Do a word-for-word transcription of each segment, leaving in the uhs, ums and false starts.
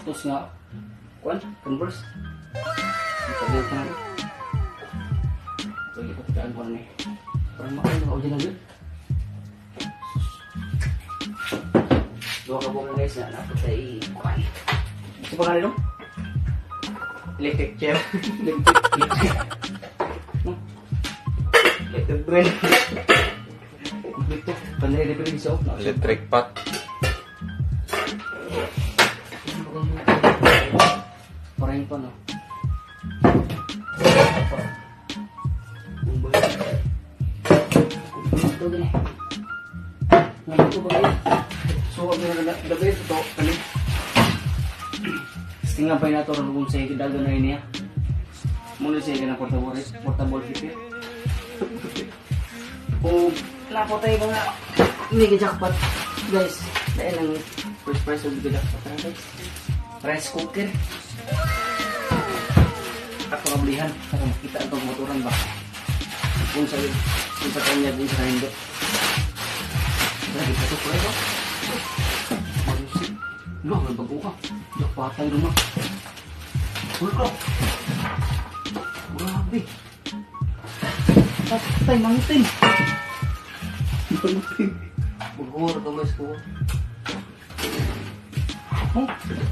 Tapos nga, kuan, Converse. Sabi ko na. So, ipuputaan ko na eh. Parang makain ako dyan lang yun. Dua ka buka guys na napatay kuan. Ito pa nga rin, no? Electric chair. Electric chair. No? Electric drill. Ito, panay na pwede sa no? Electric pot. Parang pa, no? Ito gani. Ngayon ko ba kayo? So, wag na gabi ito. Kani? Tingnan pa yung nato rin kung sa'yo kidago na yun niya. Muna siya ka na portable, portable heater. Kung napo tayo mga mega jackpot, guys, dahil ang first prize of mega jackpot na guys. Rice cooker. Ako kablihan, para makita ang pagmotoran ba. Kung sa kung sa kanya din sa hindi. Lagi pa ito po ito. Malusik. Lo, may bago ka. Jackpotay naman. Full clock. Grabe. Patay, mangitin. Mangitin. Bugur ito guys ko. Oh.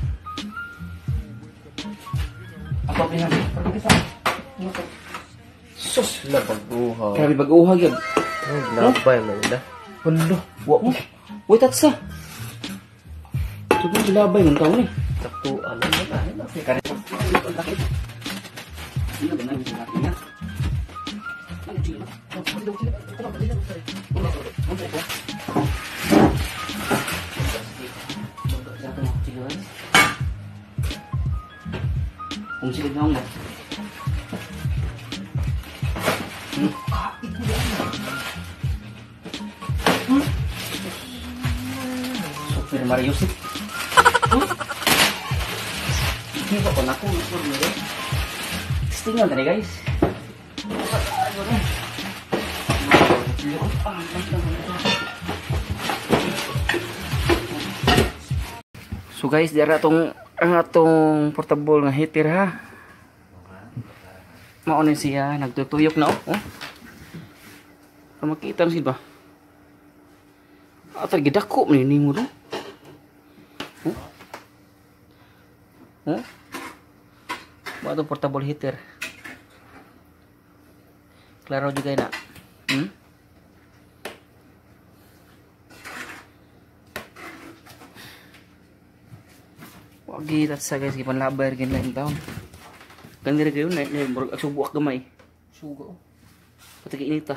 Apa pinang? Pergi ke sana. Sus, lah baguha. Grabe baguha yun. Oh, labay man dah. Wala. Wa. Wait at sa. Tugong silabay ng taon eh. Takto ano na na. Kare. Ini benar bisa artinya. Mana cila? Kung silid na ako. Hmm? Hmm? Super Mario sih. Hmm? Ini kok aku ngurus dulu. Tinggal tadi guys. So guys, di atong ang atong portable nga heater ha. Mao ni siya nagtutuyok na oh. Oh. Makita mo ba? Atay gidako ni nimo do. Oh. Oh. Mao atong portable heater. Klaro juga na. Hmm? Wagi tat sa guys gipan labar gin lain taon. Kan diri kayo na murag subuak gamay. Sugo. Pati inita.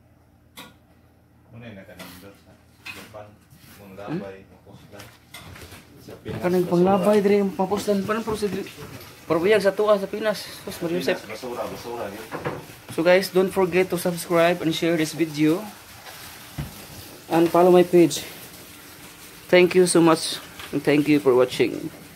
Muna na kanang sa Japan mong labay mapuslan. Kanang panglabay diri mapuslan panan pro sa diri. Probiyag sa tuwa sa Pinas. Sus Mario Joseph. Basura, basura yun. So guys, don't forget to subscribe and share this video. And follow my page. Thank you so much. And thank you for watching.